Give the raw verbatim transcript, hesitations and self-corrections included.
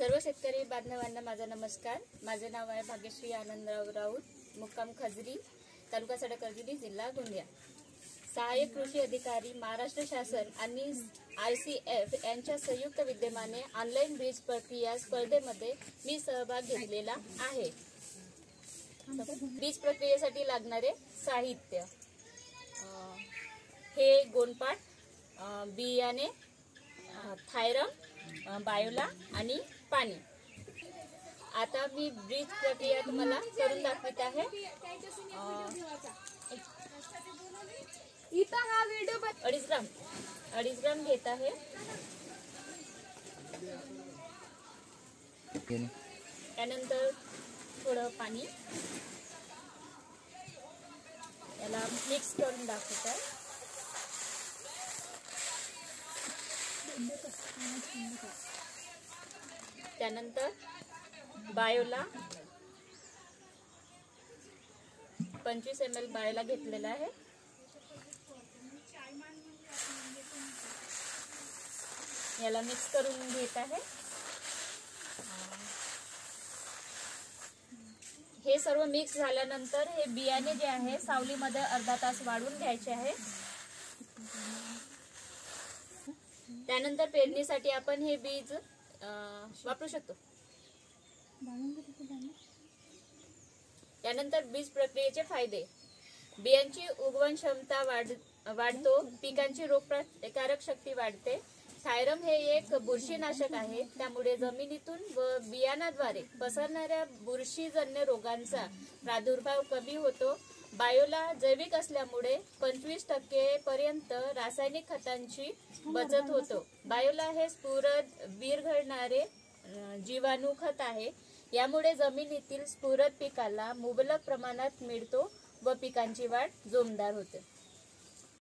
सर्व शेतकरी बांधवांना माझा नमस्कार। माझे नाव आहे भाग्यश्री आनंदराव राऊत, मुक्काम खजरी, तालुका सडकर्जुनी, जिल्हा गोंदिया। सहाय्यक कृषी अधिकारी, महाराष्ट्र शासन आणि आय सी एफ यांच्या संयुक्त विद्यमाने ऑनलाईन बीज प्रक्रिया स्पर्धेमध्ये मी सहभाग घेतलेला आहे। बीज प्रक्रियेसाठी लागणारे साहित्य हे गोनपाट, बियाणे, थायरम, बायोला आणि पाणी। आता मी बीज प्रक्रिया तुम्हाला करून दाखवत आहे। इथं हा व्हिडिओ अडीच ग्राम अडीच ग्राम घेत आहे। त्यानंतर थोडं पाणी याला मिक्स करून दाखवत आहे। त्यानंतर बायोला पंचवीस एम एल बायोला घेतलेला आहे। याला मिक्स करून घेत आहे। हे सर्व मिक्स झाल्यानंतर हे बियाणे जे आहे सावलीमध्ये अर्धा तास वाळून घ्यायचे आहे। त्यानंतर पेरणीसाठी आपण हे बीज वापरू शकतो। त्यानंतर बीज प्रक्रियेचे फायदे: बियांची उगवण क्षमता वाढ वाढतो, पिकांची रोगप्रतिकारक शक्ती वाढते। थायरम हे एक बुरशीनाशक आहे, त्यामुळे जमिनीतून व बियाणाद्वारे पसरणाऱ्या बुरशीजन्य रोगांचा प्रादुर्भाव कमी होतो। बायोला जैविक असल्यामुळे पंचवीस टक्के पर्यंत रासायनिक खतांची बचत होतो। बायोला हे स्फुरद विरघळणारे जीवाणू खत आहे, यामुळे जमिनीतील स्फुरद पिकाला मुबलक प्रमाणात मिळतो व पिकांची वाढ जोमदार होते।